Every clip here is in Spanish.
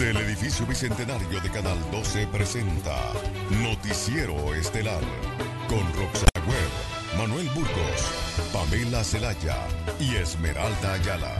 Teledificio Bicentenario de Canal 12 presenta Noticiero Estelar con Roxana Webb, Manuel Burgos, Pamela Celaya y Esmeralda Ayala.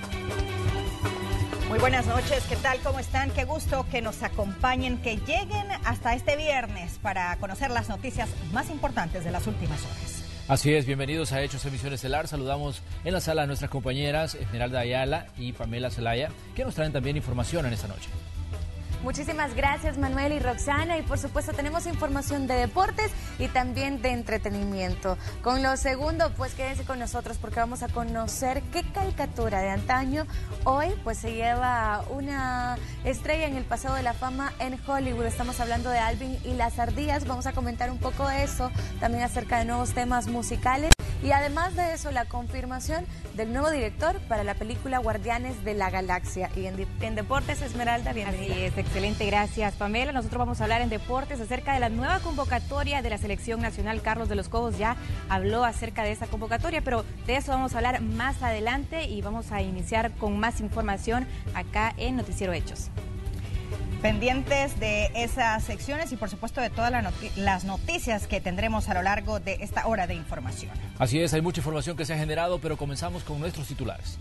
Muy buenas noches, ¿qué tal? ¿Cómo están? Qué gusto que nos acompañen, que lleguen hasta este viernes para conocer las noticias más importantes de las últimas horas. Así es, bienvenidos a Hechos Emisión Estelar. Saludamos en la sala a nuestras compañeras Esmeralda Ayala y Pamela Celaya, que nos traen también información en esta noche. Muchísimas gracias, Manuel y Roxana, y por supuesto tenemos información de deportes y también de entretenimiento. Con lo segundo, pues quédense con nosotros porque vamos a conocer qué caricatura de antaño hoy pues se lleva una estrella en el Paseo de la Fama en Hollywood. Estamos hablando de Alvin y las ardillas. Vamos a comentar un poco de eso, también acerca de nuevos temas musicales. Y además de eso, la confirmación del nuevo director para la película Guardianes de la Galaxia. Y en deportes, Esmeralda, bienvenida. Así es, excelente, gracias, Pamela. Nosotros vamos a hablar en deportes acerca de la nueva convocatoria de la Selección Nacional. Carlos de los Cobos ya habló acerca de esa convocatoria, pero de eso vamos a hablar más adelante y vamos a iniciar con más información acá en Noticiero Hechos. Pendientes de esas secciones y por supuesto de todas las noticias que tendremos a lo largo de esta hora de información. Así es, hay mucha información que se ha generado, pero comenzamos con nuestros titulares.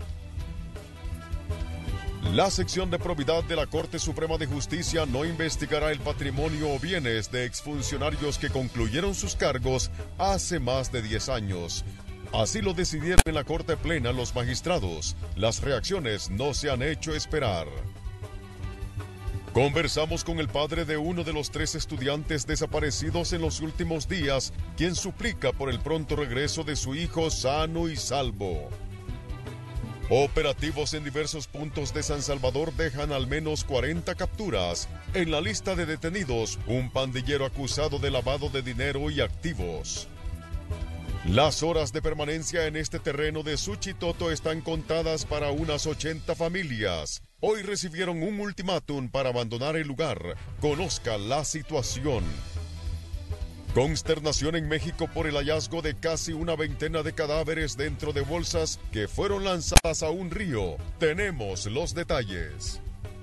La sección de probidad de la Corte Suprema de Justicia no investigará el patrimonio o bienes de exfuncionarios que concluyeron sus cargos hace más de 10 años. Así lo decidieron en la Corte Plena los magistrados. Las reacciones no se han hecho esperar. Conversamos con el padre de uno de los 3 estudiantes desaparecidos en los últimos días, quien suplica por el pronto regreso de su hijo sano y salvo. Operativos en diversos puntos de San Salvador dejan al menos 40 capturas. En la lista de detenidos, un pandillero acusado de lavado de dinero y activos. Las horas de permanencia en este terreno de Suchitoto están contadas para unas 80 familias. Hoy recibieron un ultimátum para abandonar el lugar. Conozca la situación. Consternación en México por el hallazgo de casi una veintena de cadáveres dentro de bolsas que fueron lanzadas a un río. Tenemos los detalles.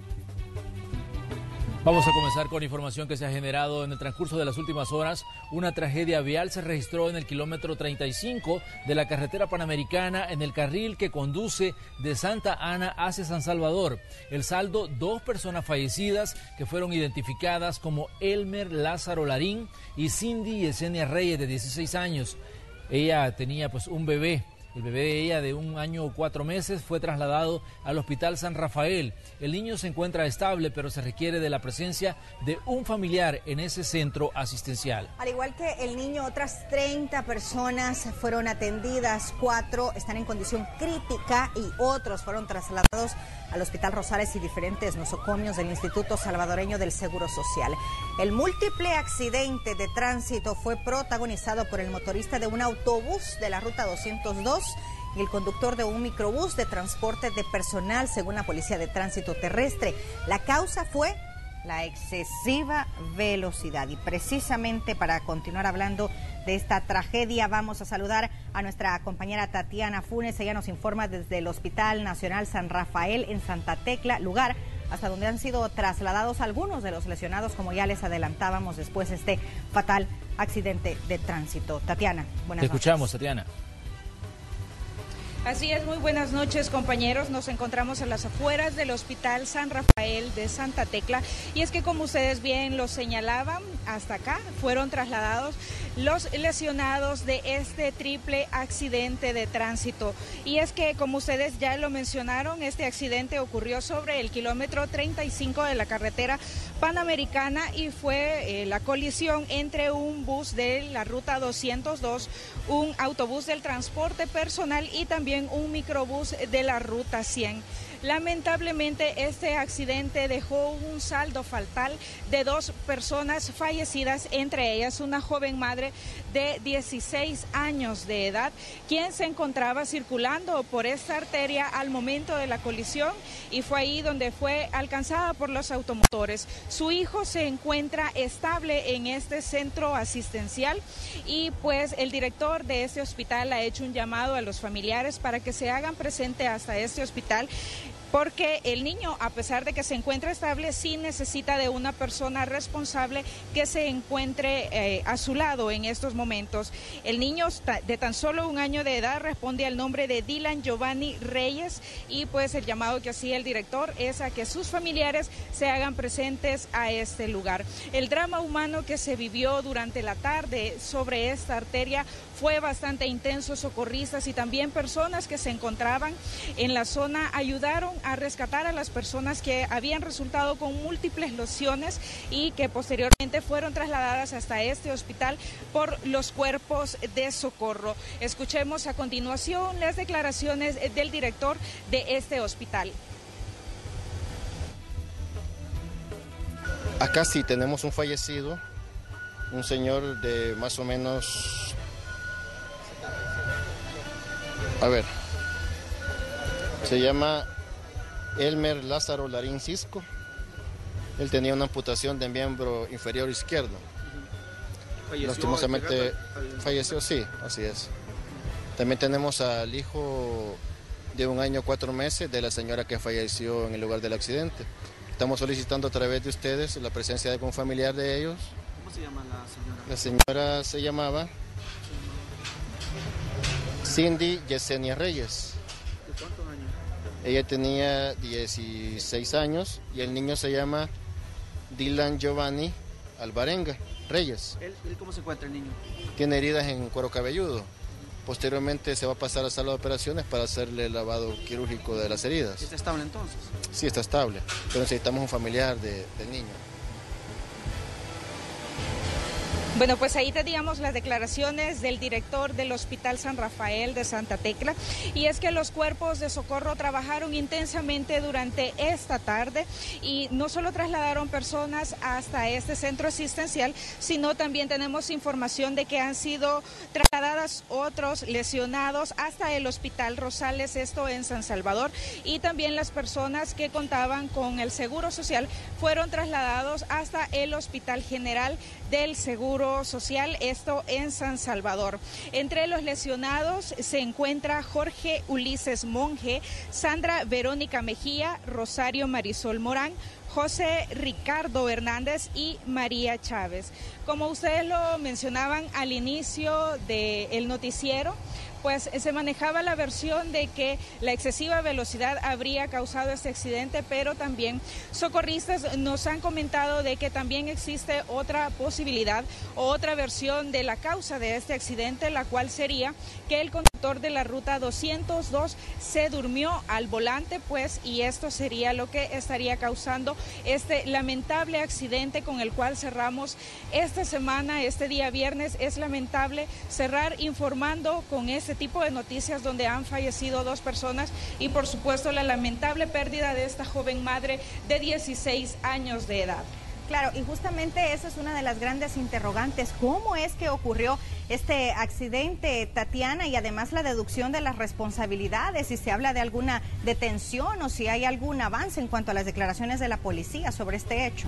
Vamos a comenzar con información que se ha generado en el transcurso de las últimas horas. Una tragedia vial se registró en el kilómetro 35 de la carretera panamericana en el carril que conduce de Santa Ana hacia San Salvador. El saldo, 2 personas fallecidas que fueron identificadas como Elmer Lázaro Larín y Cindy Yesenia Reyes, de 16 años. Ella tenía pues un bebé. El bebé de ella, de 1 año 4 meses, fue trasladado al Hospital San Rafael. El niño se encuentra estable, pero se requiere de la presencia de un familiar en ese centro asistencial. Al igual que el niño, otras 30 personas fueron atendidas, 4 están en condición crítica y otros fueron trasladados al Hospital Rosales y diferentes nosocomios del Instituto Salvadoreño del Seguro Social. El múltiple accidente de tránsito fue protagonizado por el motorista de un autobús de la ruta 202 y el conductor de un microbús de transporte de personal, según la Policía de Tránsito Terrestre. La causa fue la excesiva velocidad. Y precisamente para continuar hablando de esta tragedia, vamos a saludar a nuestra compañera Tatiana Funes. Ella nos informa desde el Hospital Nacional San Rafael en Santa Tecla, lugar hasta donde han sido trasladados algunos de los lesionados, como ya les adelantábamos después de este fatal accidente de tránsito. Tatiana, buenas noches. Te escuchamos, Tatiana. Así es, muy buenas noches, compañeros. Nos encontramos en las afueras del Hospital San Rafael de Santa Tecla y es que, como ustedes bien lo señalaban, hasta acá fueron trasladados los lesionados de este triple accidente de tránsito. Y es que, como ustedes ya lo mencionaron, este accidente ocurrió sobre el kilómetro 35 de la carretera panamericana y fue la colisión entre un bus de la ruta 202, un autobús del transporte personal y también un microbús de la ruta 100. Lamentablemente, este accidente dejó un saldo fatal de 2 personas fallecidas, entre ellas una joven madre de 16 años de edad, quien se encontraba circulando por esta arteria al momento de la colisión y fue ahí donde fue alcanzada por los automotores. Su hijo se encuentra estable en este centro asistencial y pues el director de este hospital ha hecho un llamado a los familiares para que se hagan presente hasta este hospital porque el niño, a pesar de que se encuentra estable, sí necesita de una persona responsable que se encuentre a su lado en estos momentos. El niño de tan solo 1 año de edad responde al nombre de Dylan Giovanni Reyes, y pues el llamado que hacía el director es a que sus familiares se hagan presentes a este lugar. El drama humano que se vivió durante la tarde sobre esta arteria fue bastante intenso. Socorristas y también personas que se encontraban en la zona ayudaron a rescatar a las personas que habían resultado con múltiples lesiones y que posteriormente fueron trasladadas hasta este hospital por los cuerpos de socorro. Escuchemos a continuación las declaraciones del director de este hospital. Acá sí tenemos un fallecido, un señor de más o menos, se llama Elmer Lázaro Larín Cisco. Él tenía una amputación de miembro inferior izquierdo. Lastimosamente falleció, sí, así es. También tenemos al hijo de 1 año 4 meses de la señora que falleció en el lugar del accidente. Estamos solicitando a través de ustedes la presencia de un familiar de ellos. ¿Cómo se llama la señora? La señora se llamaba Cindy Yesenia Reyes. ¿De cuántos años? Ella tenía 16 años y el niño se llama Dylan Giovanni Alvarenga Reyes. ¿Él cómo se encuentra el niño? Tiene heridas en cuero cabelludo. Posteriormente se va a pasar a sala de operaciones para hacerle el lavado quirúrgico de las heridas. ¿Está estable entonces? Sí, está estable, pero necesitamos un familiar del niño. Bueno, pues ahí teníamos las declaraciones del director del Hospital San Rafael de Santa Tecla, y es que los cuerpos de socorro trabajaron intensamente durante esta tarde y no solo trasladaron personas hasta este centro asistencial, sino también tenemos información de que han sido trasladadas otros lesionados hasta el Hospital Rosales, esto en San Salvador, y también las personas que contaban con el Seguro Social fueron trasladados hasta el Hospital General del Seguro Social, esto en San Salvador. Entre los lesionados se encuentra Jorge Ulises Monge, Sandra Verónica Mejía, Rosario Marisol Morán, José Ricardo Hernández y María Chávez. Como ustedes lo mencionaban al inicio del noticiero, pues se manejaba la versión de que la excesiva velocidad habría causado este accidente, pero también socorristas nos han comentado de que también existe otra posibilidad o otra versión de la causa de este accidente, la cual sería que el conductor de la ruta 202 se durmió al volante, pues, y esto sería lo que estaría causando este lamentable accidente con el cual cerramos esta semana. Este día viernes es lamentable cerrar informando con este tipo de noticias donde han fallecido 2 personas y por supuesto la lamentable pérdida de esta joven madre de 16 años de edad. Claro, y justamente esa es una de las grandes interrogantes. ¿Cómo es que ocurrió este accidente, Tatiana? Y además la deducción de las responsabilidades, si se habla de alguna detención o si hay algún avance en cuanto a las declaraciones de la policía sobre este hecho.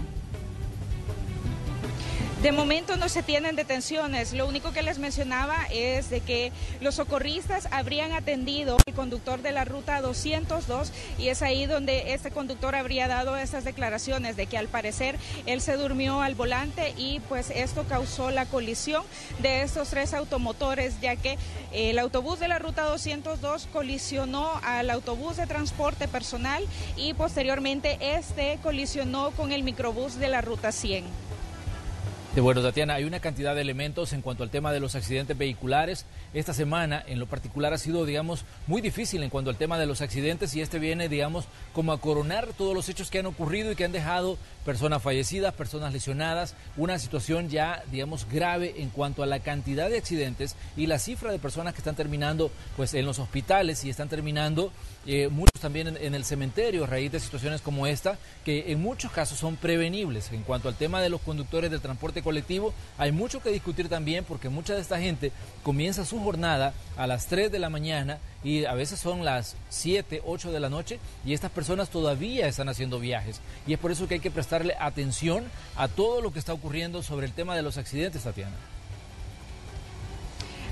De momento no se tienen detenciones, lo único que les mencionaba es de que los socorristas habrían atendido al conductor de la ruta 202 y es ahí donde este conductor habría dado estas declaraciones de que al parecer él se durmió al volante y pues esto causó la colisión de estos 3 automotores, ya que el autobús de la ruta 202 colisionó al autobús de transporte personal y posteriormente este colisionó con el microbús de la ruta 100. Bueno, Tatiana, hay una cantidad de elementos en cuanto al tema de los accidentes vehiculares. Esta semana, en lo particular, ha sido, digamos, muy difícil en cuanto al tema de los accidentes y este viene, digamos, como a coronar todos los hechos que han ocurrido y que han dejado personas fallecidas, personas lesionadas, una situación ya, digamos, grave en cuanto a la cantidad de accidentes y la cifra de personas que están terminando, pues, en los hospitales y están terminando muchos también en el cementerio a raíz de situaciones como esta, que en muchos casos son prevenibles. En cuanto al tema de los conductores del transporte colectivo, hay mucho que discutir también porque mucha de esta gente comienza su jornada a las 3 de la mañana y a veces son las 7, 8 de la noche y estas personas todavía están haciendo viajes. Y es por eso que hay que prestarle atención a todo lo que está ocurriendo sobre el tema de los accidentes, Tatiana.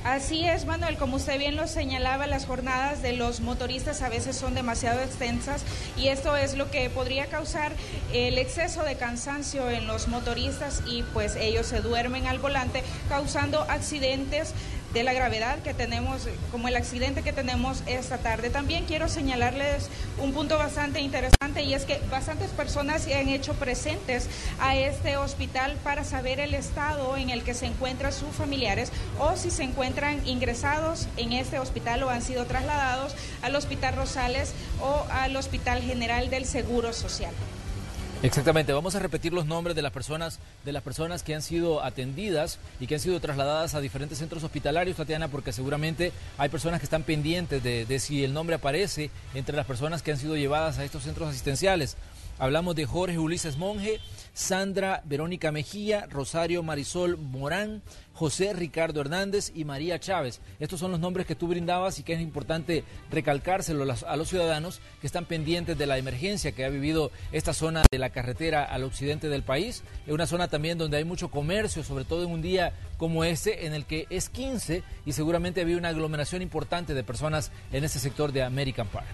Así es, Manuel, como usted bien lo señalaba, las jornadas de los motoristas a veces son demasiado extensas y esto es lo que podría causar el exceso de cansancio en los motoristas y pues ellos se duermen al volante, causando accidentes de la gravedad que tenemos, como el accidente que tenemos esta tarde. También quiero señalarles un punto bastante interesante y es que bastantes personas se han hecho presentes a este hospital para saber el estado en el que se encuentran sus familiares o si se encuentran ingresados en este hospital o han sido trasladados al Hospital Rosales o al Hospital General del Seguro Social. Exactamente, vamos a repetir los nombres de las personas que han sido atendidas y que han sido trasladadas a diferentes centros hospitalarios, Tatiana, porque seguramente hay personas que están pendientes de si el nombre aparece entre las personas que han sido llevadas a estos centros asistenciales. Hablamos de Jorge Ulises Monge, Sandra Verónica Mejía, Rosario Marisol Morán, José Ricardo Hernández y María Chávez. Estos son los nombres que tú brindabas y que es importante recalcárselo a los ciudadanos que están pendientes de la emergencia que ha vivido esta zona de la carretera al occidente del país. Es una zona también donde hay mucho comercio, sobre todo en un día como este, en el que es 15 y seguramente había una aglomeración importante de personas en ese sector de American Park.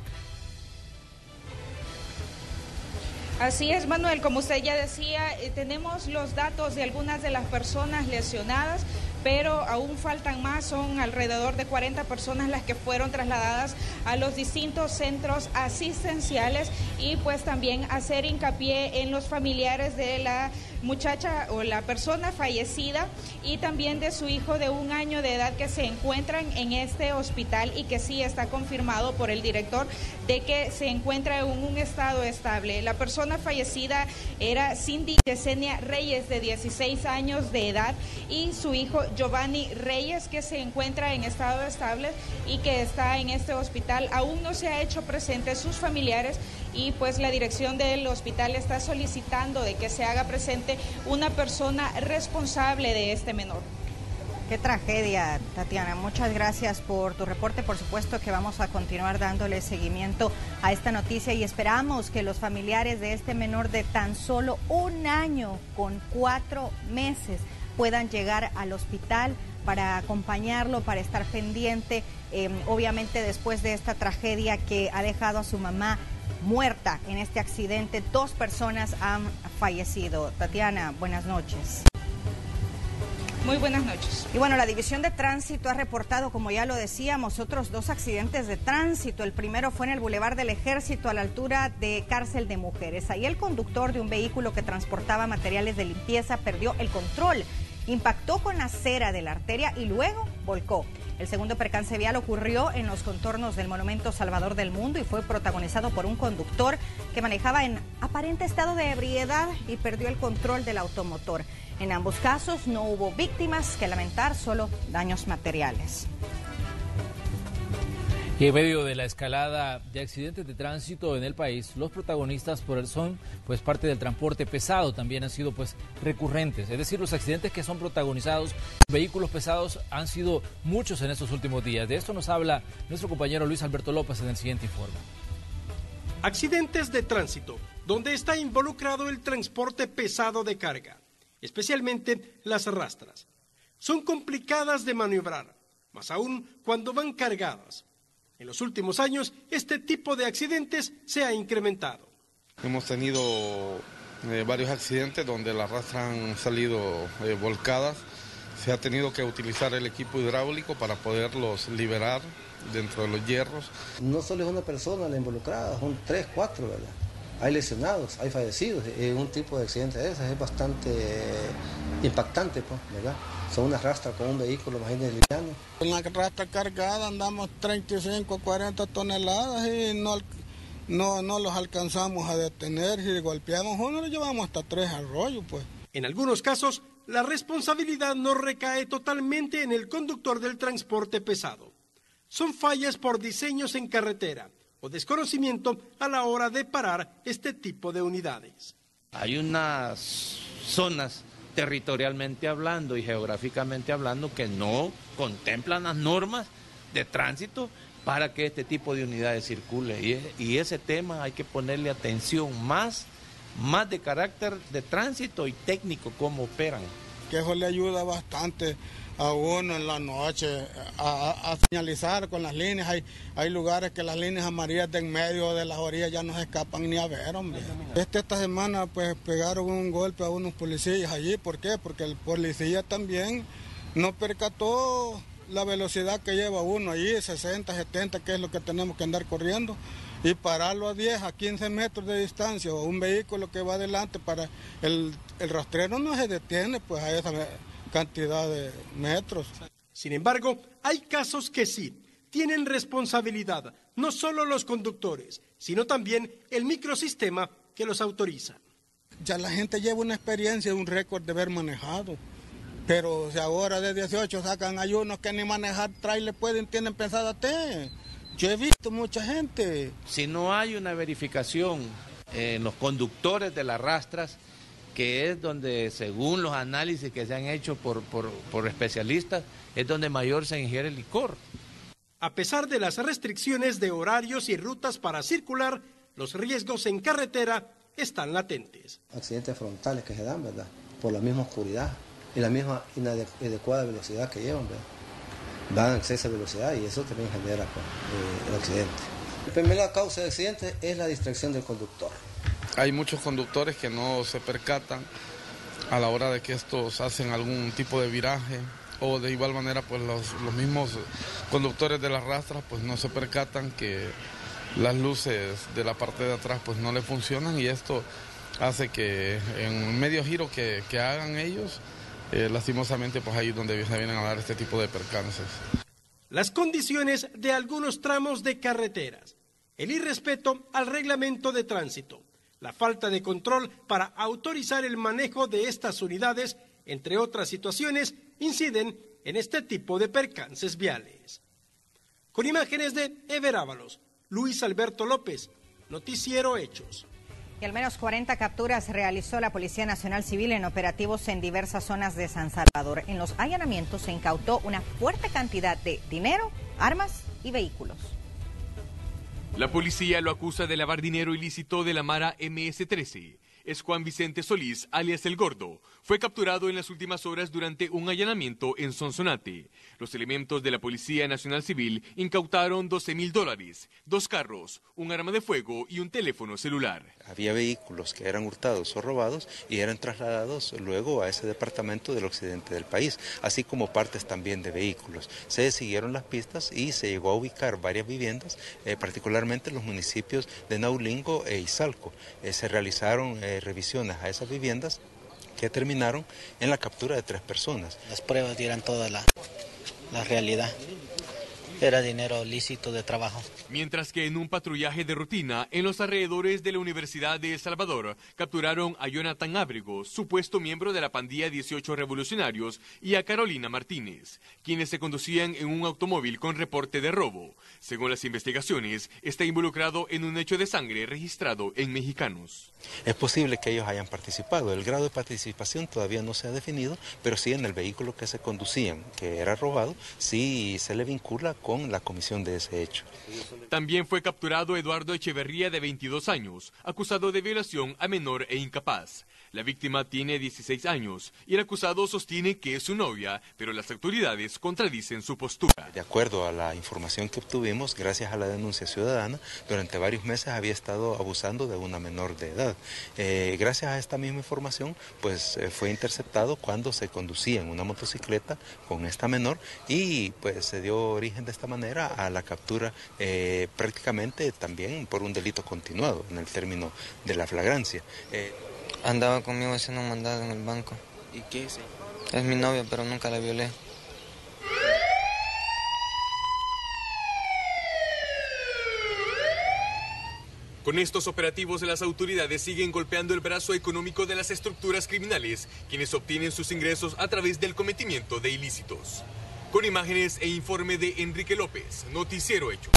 Así es, Manuel, como usted ya decía, tenemos los datos de algunas de las personas lesionadas, pero aún faltan más, son alrededor de 40 personas las que fueron trasladadas a los distintos centros asistenciales y pues también hacer hincapié en los familiares de la muchacha o la persona fallecida y también de su hijo de 1 año de edad que se encuentran en este hospital y que sí está confirmado por el director de que se encuentra en un estado estable. La persona fallecida era Cindy Yesenia Reyes, de 16 años de edad, y su hijo Giovanni Reyes, que se encuentra en estado estable y que está en este hospital. Aún no se ha hecho presente sus familiares y pues la dirección del hospital está solicitando de que se haga presente una persona responsable de este menor. Qué tragedia, Tatiana. Muchas gracias por tu reporte. Por supuesto que vamos a continuar dándole seguimiento a esta noticia y esperamos que los familiares de este menor de tan solo 1 año con 4 meses puedan llegar al hospital para acompañarlo, para estar pendiente, obviamente después de esta tragedia que ha dejado a su mamá muerta en este accidente. 2 personas han fallecido. Tatiana, buenas noches. Muy buenas noches. Y bueno, la División de Tránsito ha reportado, como ya lo decíamos, otros 2 accidentes de tránsito. El primero fue en el Boulevard del Ejército, a la altura de Cárcel de Mujeres. Ahí el conductor de un vehículo que transportaba materiales de limpieza perdió el control, impactó con la acera de la arteria y luego volcó. El segundo percance vial ocurrió en los contornos del Monumento Salvador del Mundo y fue protagonizado por un conductor que manejaba en aparente estado de ebriedad y perdió el control del automotor. En ambos casos no hubo víctimas que lamentar, solo daños materiales. Y en medio de la escalada de accidentes de tránsito en el país, los protagonistas son parte del transporte pesado, también han sido recurrentes. Es decir, los accidentes que son protagonizados por vehículos pesados han sido muchos en estos últimos días. De esto nos habla nuestro compañero Luis Alberto López en el siguiente informe. Accidentes de tránsito, donde está involucrado el transporte pesado de carga, especialmente las rastras. Son complicadas de maniobrar, más aún cuando van cargadas. En los últimos años, este tipo de accidentes se ha incrementado. Hemos tenido varios accidentes donde las rastras han salido volcadas. Se ha tenido que utilizar el equipo hidráulico para poderlos liberar dentro de los hierros. No solo es una persona la involucrada, son 3, 4, ¿verdad? Hay lesionados, hay fallecidos. Un tipo de accidente de esas es bastante impactante, ¿verdad? Son una rastra con un vehículo, imagínense, liviano. En la rastra cargada andamos 35 a 40 toneladas y no los alcanzamos a detener. Si golpeamos uno, lo llevamos hasta 3 arroyos, pues. En algunos casos, la responsabilidad no recae totalmente en el conductor del transporte pesado. Son fallas por diseños en carretera o desconocimiento a la hora de parar este tipo de unidades. Hay unas zonas territorialmente hablando y geográficamente hablando que no contemplan las normas de tránsito para que este tipo de unidades circule y ese tema hay que ponerle atención más de carácter de tránsito y técnico, cómo operan. Que eso le ayuda bastante a uno en la noche a señalizar con las líneas. Hay lugares que las líneas amarillas de en medio de las orillas ya no se escapan ni a ver, hombre. Esta semana pues pegaron un golpe a unos policías allí. ¿Por qué? Porque el policía también no percató la velocidad que lleva uno allí, 60, 70, que es lo que tenemos que andar corriendo, y pararlo a 10, a 15 metros de distancia, o un vehículo que va adelante para el rastrero no se detiene pues a esa cantidad de metros. Sin embargo, hay casos que sí tienen responsabilidad, no solo los conductores, sino también el microsistema que los autoriza. Ya la gente lleva una experiencia, un récord de haber manejado. Pero si ahora de 18 sacan, hay unos que ni manejar trailer tienen pensada T. Yo he visto mucha gente. Si no hay una verificación en los conductores de las rastras, que es donde, según los análisis que se han hecho por especialistas, es donde mayor se ingiere el licor. A pesar de las restricciones de horarios y rutas para circular, los riesgos en carretera están latentes. Accidentes frontales que se dan, ¿verdad? Por la misma oscuridad y la misma inadecuada velocidad que llevan, ¿verdad? Van a exceso de velocidad y eso también genera el accidente. La primera causa de accidente es la distracción del conductor. Hay muchos conductores que no se percatan a la hora de que estos hacen algún tipo de viraje, o de igual manera pues los mismos conductores de las rastras pues no se percatan que las luces de la parte de atrás pues no le funcionan, y esto hace que en medio giro que hagan ellos, lastimosamente pues ahí es donde se vienen a dar este tipo de percances. Las condiciones de algunos tramos de carreteras, el irrespeto al reglamento de tránsito, la falta de control para autorizar el manejo de estas unidades, entre otras situaciones, inciden en este tipo de percances viales. Con imágenes de Ever Ábalos, Luis Alberto López, Noticiero Hechos. Y al menos 40 capturas realizó la Policía Nacional Civil en operativos en diversas zonas de San Salvador. En los allanamientos se incautó una fuerte cantidad de dinero, armas y vehículos. La policía lo acusa de lavar dinero ilícito de la Mara MS-13. Es Juan Vicente Solís, alias El Gordo. Fue capturado en las últimas horas durante un allanamiento en Sonsonate. Los elementos de la Policía Nacional Civil incautaron $12,000, 2 carros, un arma de fuego y un teléfono celular. Había vehículos que eran hurtados o robados y eran trasladados luego a ese departamento del occidente del país, así como partes también de vehículos. Se siguieron las pistas y se llegó a ubicar varias viviendas, particularmente en los municipios de Naulingo e Izalco. Se realizaron revisiones a esas viviendas que terminaron en la captura de 3 personas. Las pruebas dieron toda la realidad. Era dinero lícito de trabajo. Mientras que en un patrullaje de rutina en los alrededores de la Universidad de El Salvador capturaron a Jonathan Ábrego, supuesto miembro de la pandilla 18 Revolucionarios, y a Carolina Martínez, quienes se conducían en un automóvil con reporte de robo. Según las investigaciones, está involucrado en un hecho de sangre registrado en Mexicanos. Es posible que ellos hayan participado. El grado de participación todavía no se ha definido, pero sí en el vehículo que se conducían, que era robado, sí se le vincula con la comisión de ese hecho. También fue capturado Eduardo Echeverría, de 22 años, acusado de violación a menor e incapaz. La víctima tiene 16 años y el acusado sostiene que es su novia, pero las autoridades contradicen su postura. De acuerdo a la información que obtuvimos, gracias a la denuncia ciudadana, durante varios meses había estado abusando de una menor de edad. Gracias a esta misma información, pues fue interceptado cuando se conducía en una motocicleta con esta menor y pues se dio origen de esta manera a la captura prácticamente también por un delito continuado en el término de la flagrancia. Andaba conmigo haciendo un mandado en el banco. ¿Y qué es? Es mi novia, pero nunca la violé. Con estos operativos, las autoridades siguen golpeando el brazo económico de las estructuras criminales, quienes obtienen sus ingresos a través del cometimiento de ilícitos. Con imágenes e informe de Enrique López, Noticiero Hechos.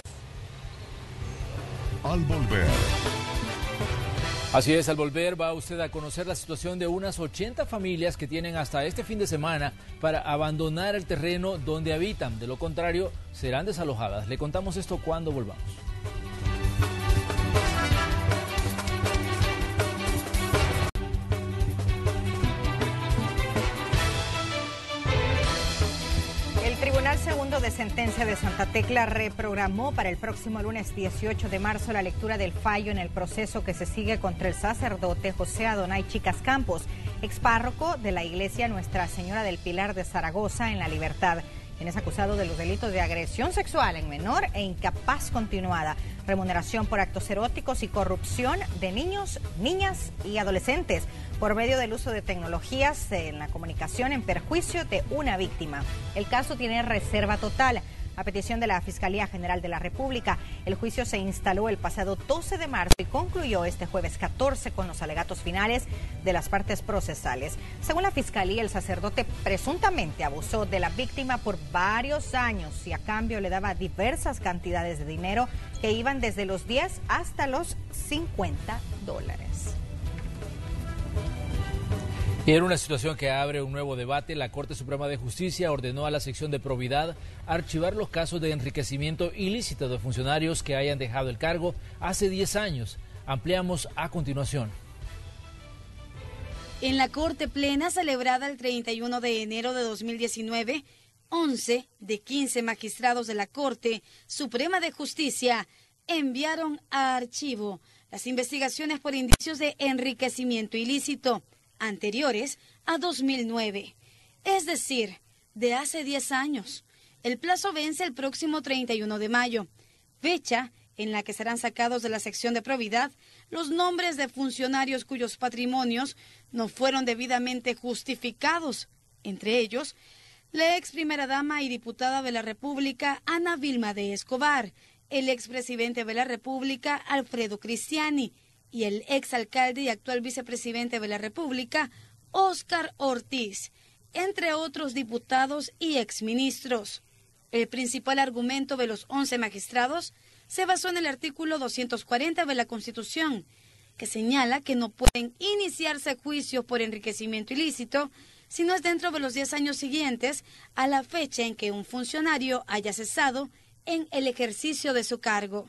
Al volver. Así es, al volver va usted a conocer la situación de unas 80 familias que tienen hasta este fin de semana para abandonar el terreno donde habitan. De lo contrario, serán desalojadas. Le contamos esto cuando volvamos. Segundo de sentencia de Santa Tecla reprogramó para el próximo lunes 18 de marzo la lectura del fallo en el proceso que se sigue contra el sacerdote José Adonai Chicas Campos, expárroco de la iglesia Nuestra Señora del Pilar de Zaragoza en La Libertad, quien es acusado de los delitos de agresión sexual en menor e incapaz continuada, remuneración por actos eróticos y corrupción de niños, niñas y adolescentes por medio del uso de tecnologías en la comunicación en perjuicio de una víctima. El caso tiene reserva total. A petición de la Fiscalía General de la República, el juicio se instaló el pasado 12 de marzo y concluyó este jueves 14 con los alegatos finales de las partes procesales. Según la Fiscalía, el sacerdote presuntamente abusó de la víctima por varios años y a cambio le daba diversas cantidades de dinero que iban desde los 10 hasta los $50. Y en una situación que abre un nuevo debate, la Corte Suprema de Justicia ordenó a la sección de probidad archivar los casos de enriquecimiento ilícito de funcionarios que hayan dejado el cargo hace 10 años. Ampliamos a continuación. En la Corte Plena celebrada el 31 de enero de 2019, 11 de 15 magistrados de la Corte Suprema de Justicia enviaron a archivo las investigaciones por indicios de enriquecimiento ilícito anteriores a 2009, es decir, de hace 10 años. El plazo vence el próximo 31 de mayo, fecha en la que serán sacados de la sección de probidad los nombres de funcionarios cuyos patrimonios no fueron debidamente justificados, entre ellos la ex primera dama y diputada de la República Ana Vilma de Escobar, el expresidente de la República Alfredo Cristiani y el exalcalde y actual vicepresidente de la República Óscar Ortiz, entre otros diputados y exministros. El principal argumento de los 11 magistrados se basó en el artículo 240 de la Constitución, que señala que no pueden iniciarse juicios por enriquecimiento ilícito si no es dentro de los 10 años siguientes a la fecha en que un funcionario haya cesado en el ejercicio de su cargo.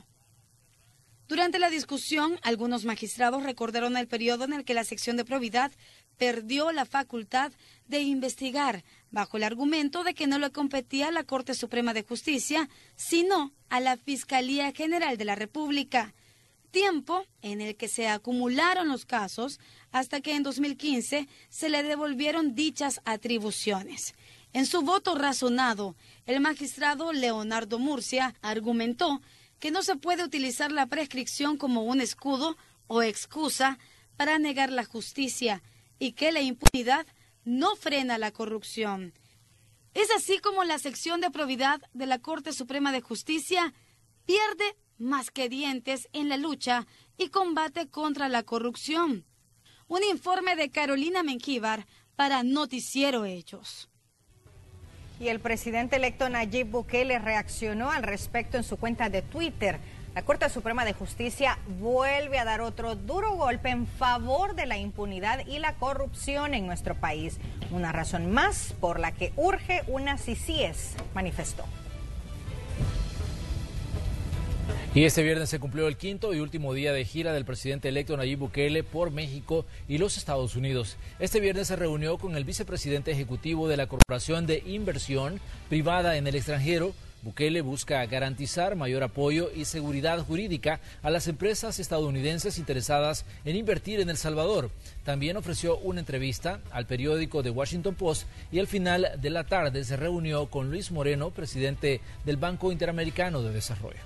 Durante la discusión, algunos magistrados recordaron el periodo en el que la sección de probidad perdió la facultad de investigar, bajo el argumento de que no le competía a la Corte Suprema de Justicia, sino a la Fiscalía General de la República. Tiempo en el que se acumularon los casos hasta que en 2015 se le devolvieron dichas atribuciones. En su voto razonado, el magistrado Leonardo Murcia argumentó que no se puede utilizar la prescripción como un escudo o excusa para negar la justicia y que la impunidad no frena la corrupción. Es así como la sección de probidad de la Corte Suprema de Justicia pierde más que dientes en la lucha y combate contra la corrupción. Un informe de Carolina Mengíbar para Noticiero Hechos. Y el presidente electo Nayib Bukele reaccionó al respecto en su cuenta de Twitter. La Corte Suprema de Justicia vuelve a dar otro duro golpe en favor de la impunidad y la corrupción en nuestro país. Una razón más por la que urge una CICIES, manifestó. Y este viernes se cumplió el quinto y último día de gira del presidente electo Nayib Bukele por México y los Estados Unidos. Este viernes se reunió con el vicepresidente ejecutivo de la Corporación de Inversión Privada en el Extranjero. Bukele busca garantizar mayor apoyo y seguridad jurídica a las empresas estadounidenses interesadas en invertir en El Salvador. También ofreció una entrevista al periódico The Washington Post y al final de la tarde se reunió con Luis Moreno, presidente del Banco Interamericano de Desarrollo.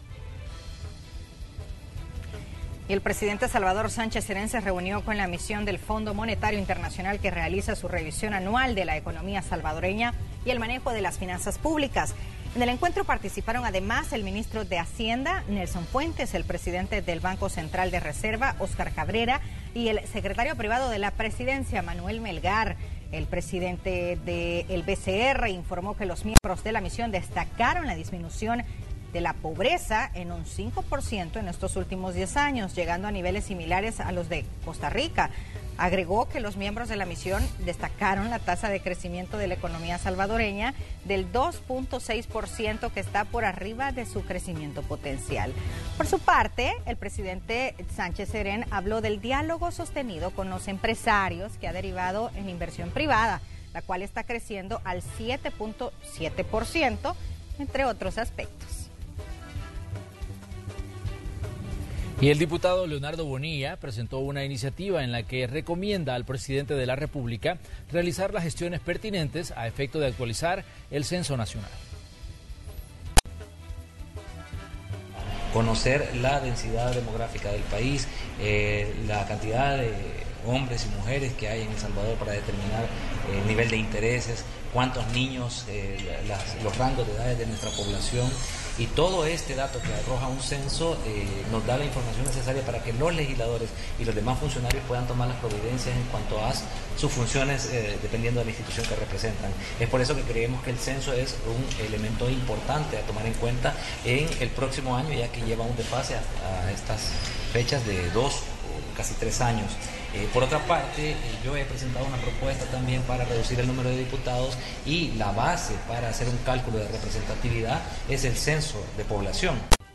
Y el presidente Salvador Sánchez Serén se reunió con la misión del Fondo Monetario Internacional que realiza su revisión anual de la economía salvadoreña y el manejo de las finanzas públicas. En el encuentro participaron además el ministro de Hacienda, Nelson Fuentes, el presidente del Banco Central de Reserva, Óscar Cabrera, y el secretario privado de la presidencia, Manuel Melgar. El presidente del BCR informó que los miembros de la misión destacaron la disminución de la pobreza en un 5% en estos últimos 10 años, llegando a niveles similares a los de Costa Rica. Agregó que los miembros de la misión destacaron la tasa de crecimiento de la economía salvadoreña del 2.6%, que está por arriba de su crecimiento potencial. Por su parte, el presidente Sánchez Serén habló del diálogo sostenido con los empresarios que ha derivado en inversión privada, la cual está creciendo al 7.7%, entre otros aspectos. Y el diputado Leonardo Bonilla presentó una iniciativa en la que recomienda al presidente de la República realizar las gestiones pertinentes a efecto de actualizar el censo nacional. Conocer la densidad demográfica del país, la cantidad de hombres y mujeres que hay en El Salvador para determinar el nivel de intereses, cuántos niños, los rangos de edades de nuestra población, y todo este dato que arroja un censo nos da la información necesaria para que los legisladores y los demás funcionarios puedan tomar las providencias en cuanto a sus funciones dependiendo de la institución que representan. Es por eso que creemos que el censo es un elemento importante a tomar en cuenta en el próximo año, ya que lleva un desfase a estas fechas de 2 o casi 3 años. Por otra parte, yo he presentado una propuesta también para reducir el número de diputados, y la base para hacer un cálculo de representatividad es el censo de población.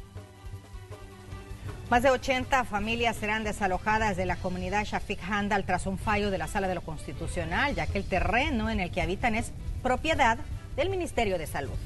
Más de 80 familias serán desalojadas de la comunidad Shafiq Handal tras un fallo de la Sala de lo Constitucional, ya que el terreno en el que habitan es propiedad del Ministerio de Salud.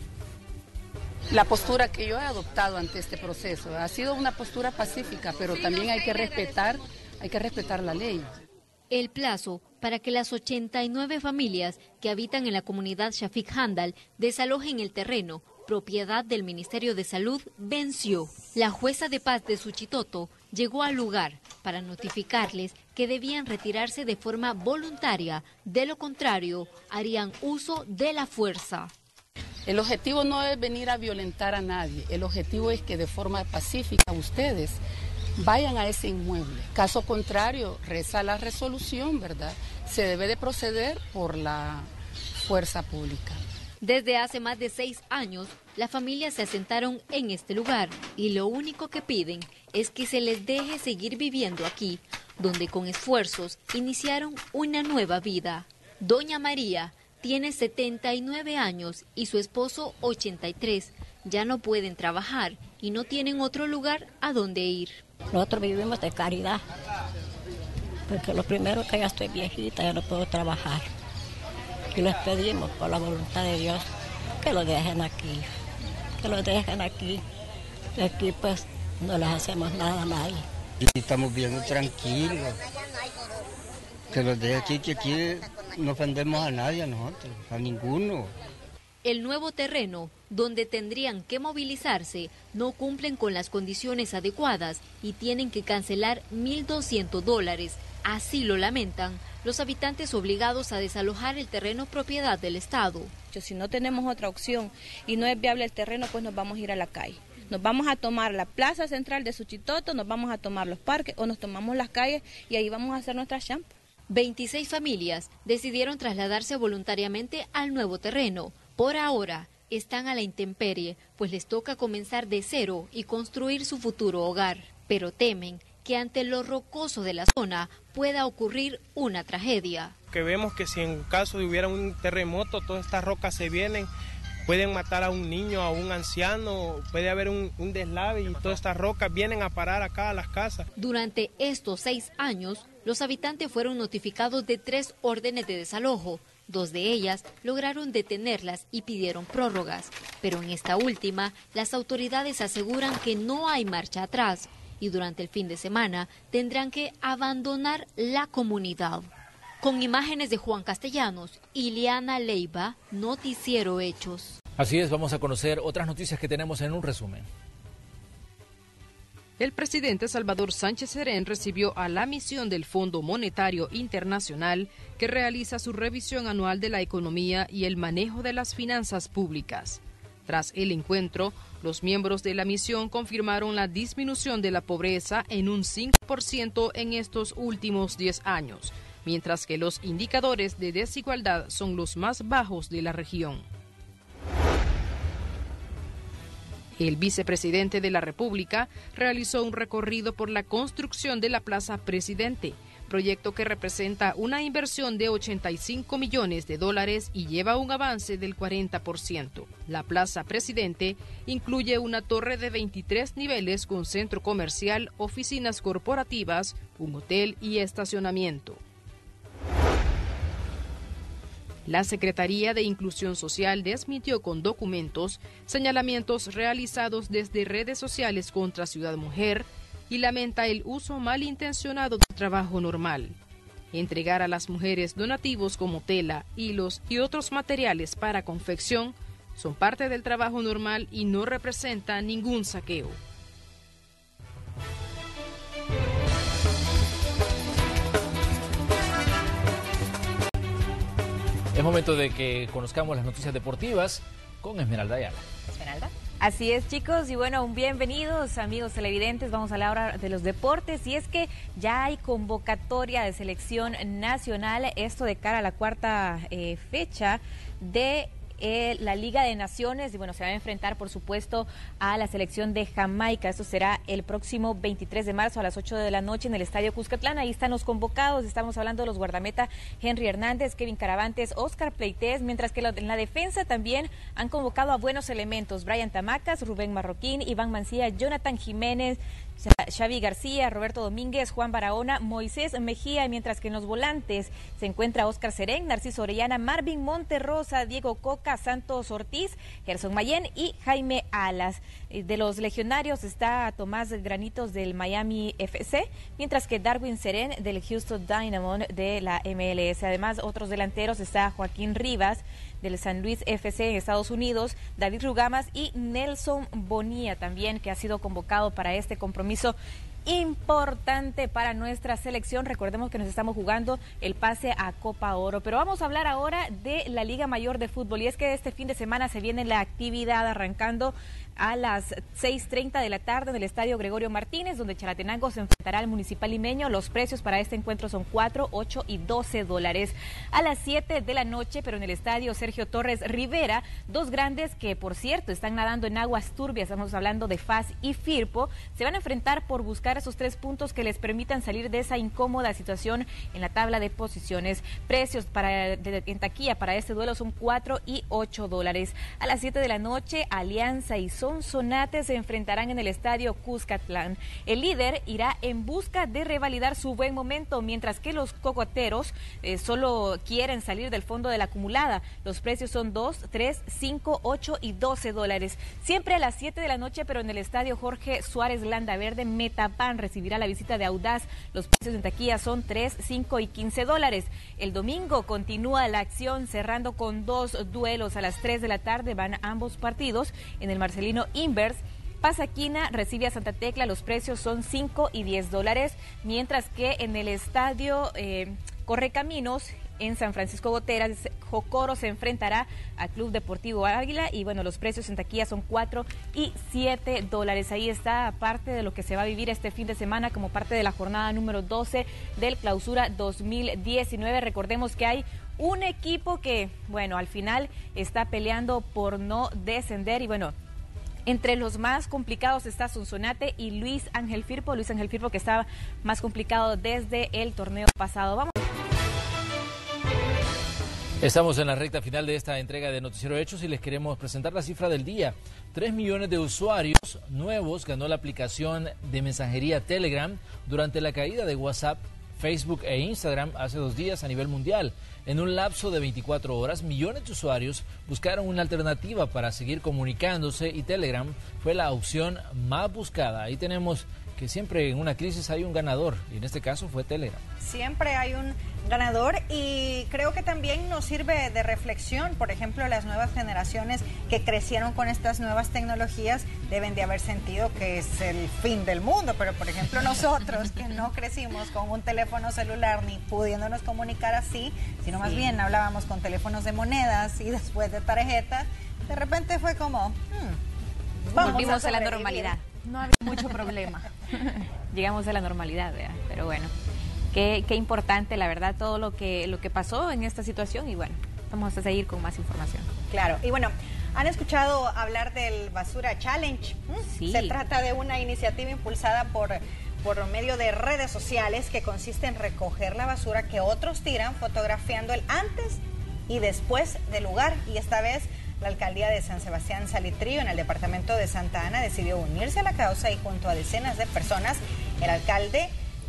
La postura que yo he adoptado ante este proceso ha sido una postura pacífica, pero también hay que respetar la ley. El plazo para que las 89 familias que habitan en la comunidad Shafiq Handal desalojen el terreno, propiedad del Ministerio de Salud, venció. La jueza de paz de Suchitoto llegó al lugar para notificarles que debían retirarse de forma voluntaria, de lo contrario, harían uso de la fuerza. El objetivo no es venir a violentar a nadie, el objetivo es que de forma pacífica ustedes vayan a ese inmueble. Caso contrario, reza la resolución, ¿verdad? Se debe de proceder por la fuerza pública. Desde hace más de 6 años, las familias se asentaron en este lugar y lo único que piden es que se les deje seguir viviendo aquí, donde con esfuerzos iniciaron una nueva vida. Doña María tiene 79 años y su esposo 83. Ya no pueden trabajar y no tienen otro lugar a donde ir. Nosotros vivimos de caridad, porque lo primero es que ya estoy viejita, ya no puedo trabajar. Y les pedimos por la voluntad de Dios que lo dejen aquí, que lo dejen aquí. Y aquí pues no les hacemos nada a nadie. Y estamos viendo tranquilos, que los dejen aquí, que aquí no ofendemos a nadie, a nosotros, a ninguno. El nuevo terreno, donde tendrían que movilizarse, no cumplen con las condiciones adecuadas y tienen que cancelar $1,200. Así lo lamentan los habitantes obligados a desalojar el terreno propiedad del Estado. Si no tenemos otra opción y no es viable el terreno, pues nos vamos a ir a la calle. Nos vamos a tomar la plaza central de Suchitoto, nos vamos a tomar los parques o nos tomamos las calles y ahí vamos a hacer nuestras champas. 26 familias decidieron trasladarse voluntariamente al nuevo terreno. Por ahora están a la intemperie, pues les toca comenzar de cero y construir su futuro hogar. Pero temen que ante lo rocoso de la zona pueda ocurrir una tragedia. Que vemos que si en caso de hubiera un terremoto, todas estas rocas se vienen, pueden matar a un niño, a un anciano, puede haber un deslave y todas estas rocas vienen a parar acá a las casas. Durante estos 6 años, los habitantes fueron notificados de 3 órdenes de desalojo. 2 de ellas lograron detenerlas y pidieron prórrogas, pero en esta última las autoridades aseguran que no hay marcha atrás y durante el fin de semana tendrán que abandonar la comunidad. Con imágenes de Juan Castellanos, Ileana Leiva, Noticiero Hechos. Así es, vamos a conocer otras noticias que tenemos en un resumen. El presidente Salvador Sánchez Serén recibió a la misión del Fondo Monetario Internacional, que realiza su revisión anual de la economía y el manejo de las finanzas públicas. Tras el encuentro, los miembros de la misión confirmaron la disminución de la pobreza en un 5% en estos últimos 10 años, mientras que los indicadores de desigualdad son los más bajos de la región. El vicepresidente de la República realizó un recorrido por la construcción de la Plaza Presidente, proyecto que representa una inversión de $85 millones y lleva un avance del 40%. La Plaza Presidente incluye una torre de 23 niveles con centro comercial, oficinas corporativas, un hotel y estacionamiento. La Secretaría de Inclusión Social desmintió con documentos señalamientos realizados desde redes sociales contra Ciudad Mujer y lamenta el uso malintencionado del trabajo normal. Entregar a las mujeres donativos como tela, hilos y otros materiales para confección son parte del trabajo normal y no representa ningún saqueo. Es momento de que conozcamos las noticias deportivas con Esmeralda Ayala. Esmeralda. Así es, chicos, y bueno, bienvenidos amigos televidentes, vamos a hablar ahora de los deportes, y es que ya hay convocatoria de selección nacional, esto de cara a la cuarta fecha de la Liga de Naciones, y bueno, se va a enfrentar por supuesto a la selección de Jamaica. Esto será el próximo 23 de marzo a las 8 de la noche en el Estadio Cuscatlán. Ahí están los convocados, estamos hablando de los guardameta Henry Hernández, Kevin Caravantes, Oscar Pleites, mientras que en la defensa también han convocado a buenos elementos: Brian Tamacas, Rubén Marroquín, Iván Mancilla, Jonathan Jiménez, Xavi García, Roberto Domínguez, Juan Barahona, Moisés Mejía, mientras que en los volantes se encuentra Oscar Serén, Narciso Orellana, Marvin Monterrosa, Diego Coca, Santos Ortiz, Gerson Mayén y Jaime Alas. De los legionarios está Tomás Granitos del Miami FC, mientras que Darwin Serén del Houston Dynamo de la MLS. Además, otros delanteros está Joaquín Rivas del San Luis FC en Estados Unidos, David Rugamas y Nelson Bonilla también, que ha sido convocado para este compromiso importante para nuestra selección. Recordemos que nos estamos jugando el pase a Copa Oro, pero vamos a hablar ahora de la Liga Mayor de Fútbol, y es que este fin de semana se viene la actividad arrancando a las 6:30 de la tarde en el Estadio Gregorio Martínez, donde Chalatenango se enfrentará al Municipal Limeño. Los precios para este encuentro son $4, $8 y $12. A las 7 de la noche, pero en el Estadio Sergio Torres Rivera, dos grandes que, por cierto, están nadando en aguas turbias, estamos hablando de FAS y Firpo, se van a enfrentar por buscar esos 3 puntos que les permitan salir de esa incómoda situación en la tabla de posiciones. Precios en taquilla para este duelo son $4 y $8. A las 7 de la noche, Alianza y Sonsonate se enfrentarán en el Estadio Cuscatlán. El líder irá en busca de revalidar su buen momento, mientras que los cocoteros solo quieren salir del fondo de la acumulada. Los precios son $2, $3, $5, $8 y $12. Siempre a las 7 de la noche, pero en el Estadio Jorge Suárez Landaverde, Metapan recibirá la visita de Audaz. Los precios en taquilla son $3, $5 y $15. El domingo continúa la acción, cerrando con 2 duelos. A las 3 de la tarde van ambos partidos en el Marcelino Inverse. Pasaquina recibe a Santa Tecla, los precios son $5 y $10, mientras que en el Estadio Correcaminos en San Francisco Goteras, Jocoro se enfrentará al Club Deportivo Águila, y bueno, los precios en taquilla son $4 y $7. Ahí está parte de lo que se va a vivir este fin de semana como parte de la jornada número 12 del Clausura 2019. Recordemos que hay un equipo que, bueno, al final está peleando por no descender, y bueno, entre los más complicados está Sonsonate y Luis Ángel Firpo que estaba más complicado desde el torneo pasado. Vamos. Estamos en la recta final de esta entrega de Noticiero Hechos y les queremos presentar la cifra del día. 3 millones de usuarios nuevos ganó la aplicación de mensajería Telegram durante la caída de WhatsApp, Facebook e Instagram hace 2 días a nivel mundial. En un lapso de 24 horas, millones de usuarios buscaron una alternativa para seguir comunicándose, y Telegram fue la opción más buscada. Ahí tenemos que siempre en una crisis hay un ganador, y en este caso fue Telegram. Siempre hay un ganador, y creo que también nos sirve de reflexión. Por ejemplo, las nuevas generaciones que crecieron con estas nuevas tecnologías deben de haber sentido que es el fin del mundo, pero por ejemplo nosotros que no crecimos con un teléfono celular ni pudiéndonos comunicar así, sino más bien hablábamos con teléfonos de monedas y después de tarjetas, de repente fue como volvimos a la normalidad. No había mucho problema. Llegamos a la normalidad, ¿verdad? Pero bueno, qué importante, la verdad, todo lo que pasó en esta situación, y bueno, vamos a seguir con más información. Claro, y bueno, ¿han escuchado hablar del Basura Challenge? Sí. Se trata de una iniciativa impulsada por medio de redes sociales que consiste en recoger la basura que otros tiran, fotografiando el antes y después del lugar, y esta vez la alcaldía de San Sebastián Salitrío, en el departamento de Santa Ana, decidió unirse a la causa, y junto a decenas de personas, el alcalde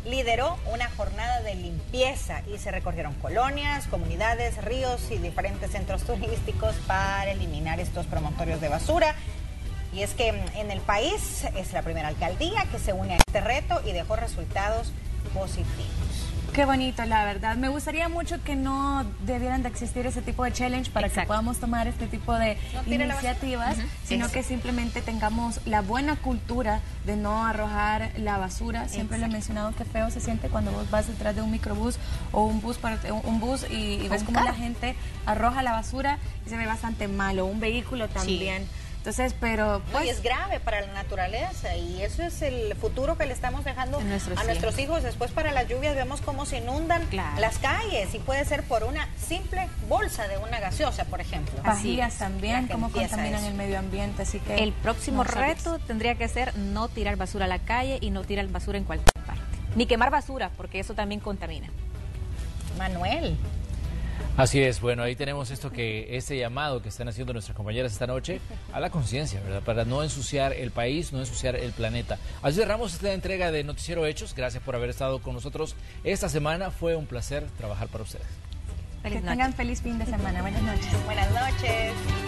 lideró una jornada de limpieza y se recorrieron colonias, comunidades, ríos y diferentes centros turísticos para eliminar estos promontorios de basura. Y es que en el país es la primera alcaldía que se une a este reto y dejó resultados positivos. Qué bonito, la verdad. Me gustaría mucho que no debieran de existir ese tipo de challenge para que podamos tomar este tipo de iniciativas, sino que simplemente tengamos la buena cultura de no arrojar la basura. Siempre le he mencionado que feo se siente cuando vos vas detrás de un microbús o un bus y ves cómo la gente arroja la basura y se ve bastante malo. Un vehículo también. Sí. Entonces, pero pues, y es grave para la naturaleza y eso es el futuro que le estamos dejando a nuestros hijos. Después para las lluvias vemos cómo se inundan las calles y puede ser por una simple bolsa de una gaseosa, por ejemplo. Vacías también, cómo contaminan el medio ambiente. Así que el próximo reto tendría que ser no tirar basura a la calle y no tirar basura en cualquier parte. Ni quemar basura, porque eso también contamina. Manuel. Así es, bueno, ahí tenemos este llamado que están haciendo nuestras compañeras esta noche a la conciencia, ¿verdad? Para no ensuciar el país, no ensuciar el planeta. Así cerramos esta entrega de Noticiero Hechos. Gracias por haber estado con nosotros esta semana. Fue un placer trabajar para ustedes. Que tengan feliz fin de semana. Buenas noches. Buenas noches.